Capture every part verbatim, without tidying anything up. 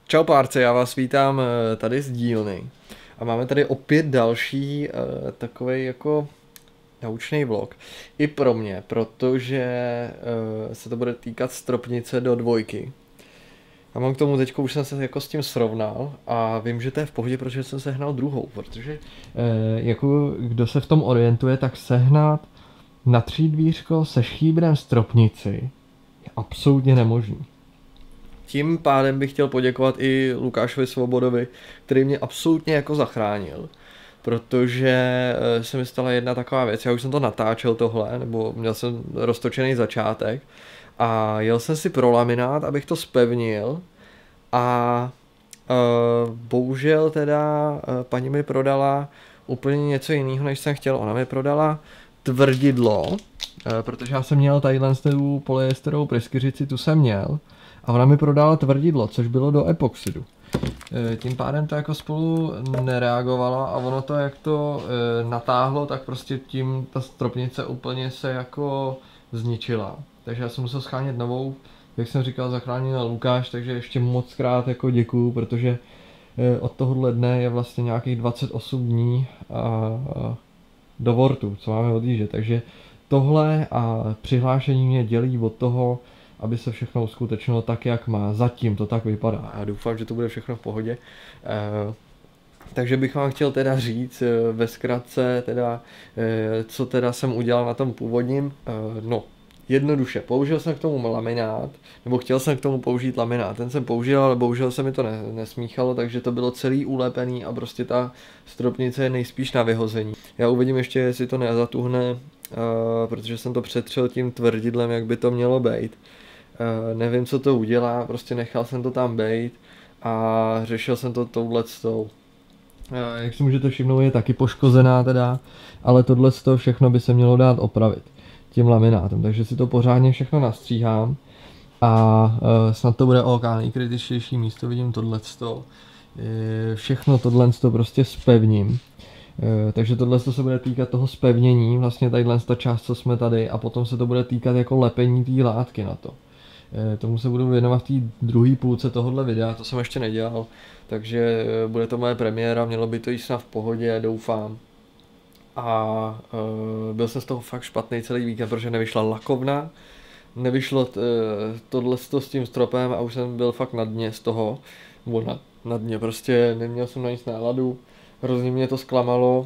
Čau párce, já vás vítám tady z dílny a máme tady opět další uh, takovej jako naučný vlog i pro mě, protože uh, se to bude týkat stropnice do dvojky. A mám k tomu teďko, už jsem se jako s tím srovnal a vím, že to je v pohodě, protože jsem sehnal druhou, protože uh, jako kdo se v tom orientuje, tak sehnat na třídvířko se štíbrem stropnici je absolutně nemožný. Tím pádem bych chtěl poděkovat i Lukášovi Svobodovi, který mě absolutně jako zachránil, protože se mi stala jedna taková věc, já už jsem to natáčel tohle, nebo měl jsem roztočený začátek a jel jsem si pro laminát, abych to zpevnil a uh, bohužel teda uh, paní mi prodala úplně něco jiného, než jsem chtěl. Ona mi prodala tvrdidlo, uh, protože já jsem měl tadyhle tu polyesterovou pryskyřici, tu jsem měl, a ona mi prodala tvrdidlo, což bylo do epoxidu. E, tím pádem to jako spolu nereagovalo a ono to, jak to e, natáhlo, tak prostě tím ta stropnice úplně se jako zničila. Takže já jsem musel schánět novou, jak jsem říkal, zachránil Lukáš, takže ještě moc krát jako děkuju, protože e, od tohohle dne je vlastně nějakých dvacet osm dní a, a do vortu, co máme odjíždět. Takže tohle a přihlášení mě dělí od toho, aby se všechno uskutečnilo tak, jak má. Zatím to tak vypadá. Já doufám, že to bude všechno v pohodě. E, takže bych vám chtěl teda říct e, ve zkratce, teda, e, co teda jsem udělal na tom původním. E, no, jednoduše, použil jsem k tomu laminát, nebo chtěl jsem k tomu použít laminát. Ten jsem použil, ale bohužel se mi to ne, nesmíchalo, takže to bylo celý ulepený a prostě ta stropnice je nejspíš na vyhození. Já uvidím ještě, jestli to nezatuhne, e, protože jsem to přetřel tím tvrdidlem, jak by to mělo být. Uh, nevím, co to udělá, prostě nechal jsem to tam bejt a řešil jsem to touhletou. Uh, jak si můžete všimnout, je taky poškozená teda, ale tohle všechno by se mělo dát opravit tím laminátem, takže si to pořádně všechno nastříhám a uh, snad to bude OK, nejkritičtější místo, vidím tohleto. Uh, všechno tohle prostě spevním. Uh, takže tohle se bude týkat toho spevnění, vlastně tadyhle ta část, co jsme tady, a potom se to bude týkat jako lepení té látky na to. Tomu se budu věnovat v té druhé půlce tohohle videa, to jsem ještě nedělal, takže bude to moje premiéra, mělo by to jít snad v pohodě, doufám. A uh, byl jsem z toho fakt špatný celý víkend, protože nevyšla lakovna, nevyšlo t, tohle s tím stropem a už jsem byl fakt na dně z toho, nebo na, na dně, prostě neměl jsem na nic náladu, hrozně mě to zklamalo.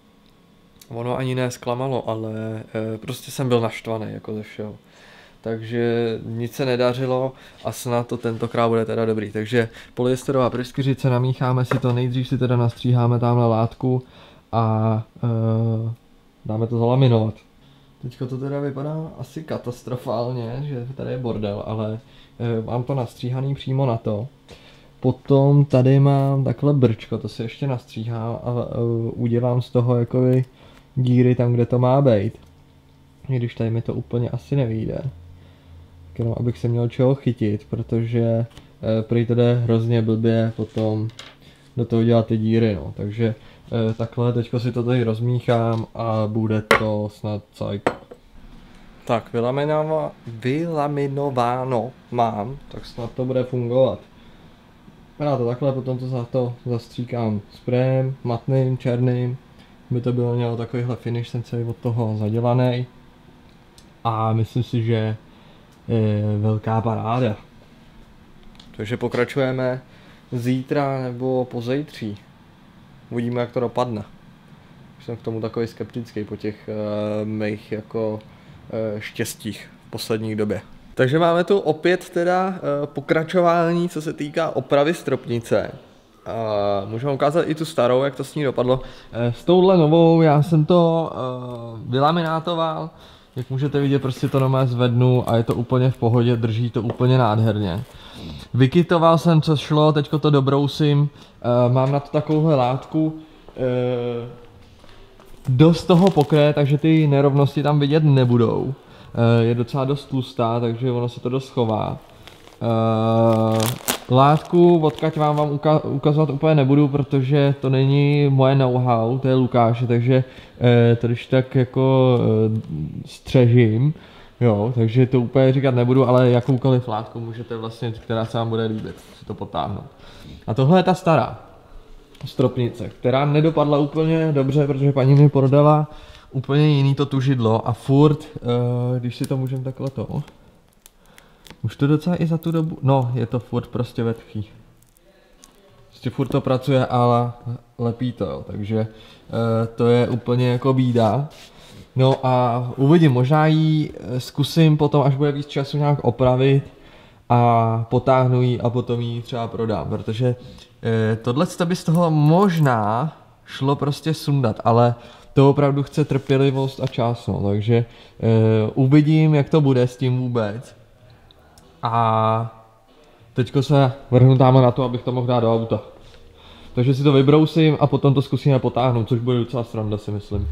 Ono ani ne zklamalo, ale uh, prostě jsem byl naštvaný jako ze všeho. Takže nic se nedařilo a snad to tentokrát bude teda dobrý. Takže polyesterová pryskyřice, namícháme si to, nejdřív si teda nastříháme tamhle látku a e, dáme to zalaminovat. Teďko to teda vypadá asi katastrofálně, že tady je bordel, ale e, mám to nastříhaný přímo na to. Potom tady mám takhle brčko, to si ještě nastříhám a e, udělám z toho jakoby díry tam, kde to má být. I když tady mi to úplně asi nevyjde. Jenom abych se měl čeho chytit, protože e, prý to jde hrozně blbě potom do toho dělat ty díry, no. Takže e, takhle teďko si to tady rozmíchám a bude to snad cajk. Tak, vylaminováno mám, tak snad to bude fungovat. Já to takhle, potom to za to zastříkám sprayem, matným, černým, by to bylo mělo takovýhle finish, ten celý od toho zadělaný. A myslím si, že je velká paráda. Takže pokračujeme zítra nebo pozejtří. Uvidíme, jak to dopadne. Už jsem k tomu takový skeptický po těch uh, mých jako uh, štěstích v poslední době. Takže máme tu opět teda uh, pokračování, co se týká opravy stropnice. Uh, můžeme ukázat i tu starou, jak to s ní dopadlo. Uh, s touhle novou já jsem to uh, vylaminátoval. Jak můžete vidět, prostě to normálně zvednu a je to úplně v pohodě, drží to úplně nádherně. Vykitoval jsem, co šlo, teďko to dobrousím, uh, mám na to takovouhle látku, uh, dost toho pokryje, takže ty nerovnosti tam vidět nebudou. Uh, je docela dost tlustá, takže ono se to dost schová. Uh, látku, odkud vám vám uka ukazovat úplně nebudu, protože to není moje know-how, to je Lukáše, takže uh, to když tak jako uh, střežím. Jo, takže to úplně říkat nebudu, ale jakoukoliv látku můžete vlastně, která se vám bude líbit, si to potáhnout. A tohle je ta stará stropnice, která nedopadla úplně dobře, protože paní mi prodala úplně jiný to tužidlo a furt, uh, když si to můžeme takhle to, už to docela i za tu dobu, no je to furt prostě vetchý. Prostě furt to pracuje, ale lepí to, jo. Takže uh, to je úplně jako bída. No a uvidím, možná ji zkusím potom, až bude víc času nějak opravit a potáhnu ji a potom ji třeba prodám, protože eh, tohle by z toho možná šlo prostě sundat, ale to opravdu chce trpělivost a čas, no, takže eh, uvidím, jak to bude s tím vůbec. A teďko se vrhnu tamhle na to, abych to mohl dát do auta. Takže si to vybrousím a potom to zkusíme potáhnout, což bude docela sranda, si myslím.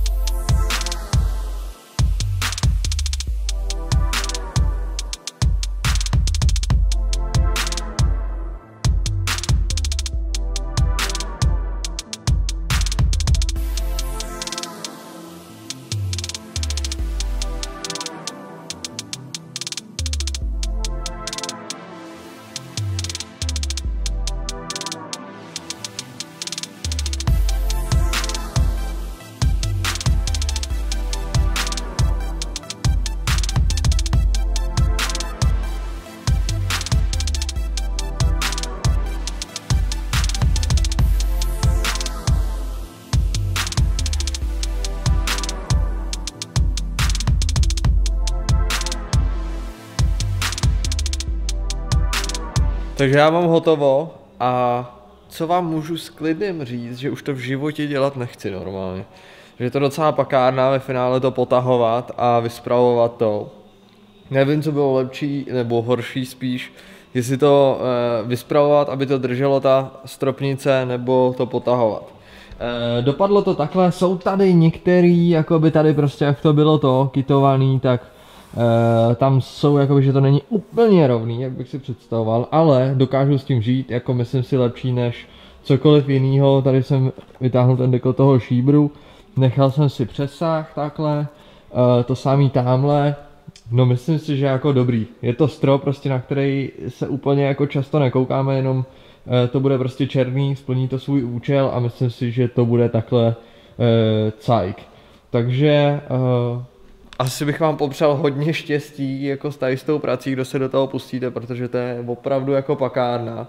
Takže já mám hotovo a co vám můžu s klidem říct, že už to v životě dělat nechci normálně. Že je to docela pakárna ve finále to potahovat a vyspravovat to. Nevím, co bylo lepší nebo horší spíš, jestli to e, vyspravovat, aby to drželo ta stropnice, nebo to potahovat. E, dopadlo to takhle, jsou tady některý, jakoby tady prostě jak to bylo to kytovaný, tak Uh, tam jsou jakoby, že to není úplně rovný, jak bych si představoval, ale dokážu s tím žít, jako myslím si lepší než cokoliv jiného. Tady jsem vytáhl ten dekl toho šíbru, nechal jsem si přesah takhle, uh, to samý tamhle, no myslím si, že jako dobrý. Je to strop prostě, na který se úplně jako často nekoukáme, jenom uh, to bude prostě černý, splní to svůj účel a myslím si, že to bude takhle uh, cajk. Takže uh, asi bych vám popřál hodně štěstí jako s, s tou prací, kdo se do toho pustíte, protože to je opravdu jako pakárna.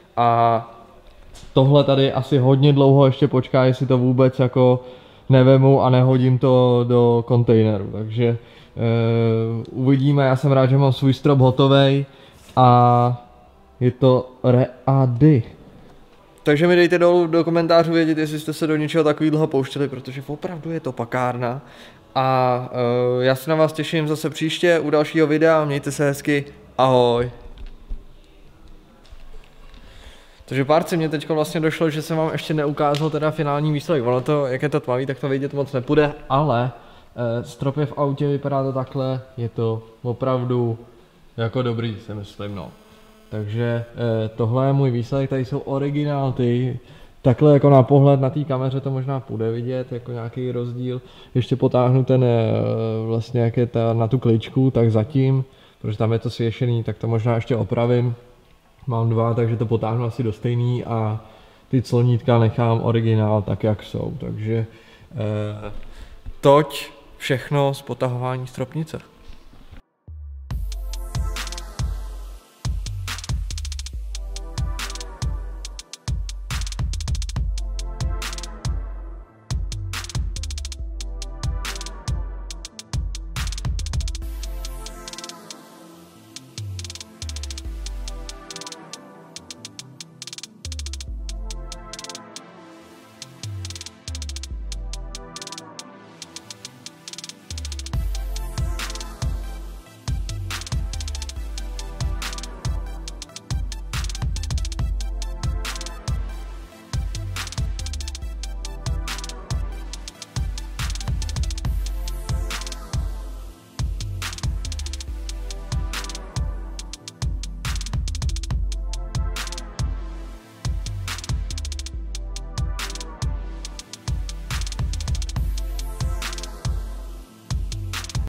A tohle tady asi hodně dlouho ještě počká, jestli to vůbec jako nevemu a nehodím to do kontejneru. Takže e, uvidíme, já jsem rád, že mám svůj strop hotovej a je to ready. Takže mi dejte dolů do komentářů vědět, jestli jste se do něčeho takového pouštěli, protože opravdu je to pakárna. A uh, já se na vás těším zase příště u dalšího videa, mějte se hezky, ahoj. Takže párci, mě teď vlastně došlo, že jsem vám ještě neukázal teda finální výsledek. Ono to, jak je to tmavý, tak to vidět moc nepůjde, ale uh, strop je v autě, vypadá to takhle, je to opravdu jako dobrý, si myslím, no. Takže uh, tohle je můj výsledek, tady jsou originálty. Takhle jako na pohled na té kameře to možná půjde vidět, jako nějaký rozdíl. Ještě potáhnu ten vlastně jak je ta, na tu kličku, tak zatím, protože tam je to svěšený, tak to možná ještě opravím. Mám dva, takže to potáhnu asi do stejný a ty clonítka nechám originál tak, jak jsou. Takže eh, toť všechno z potahování stropnice.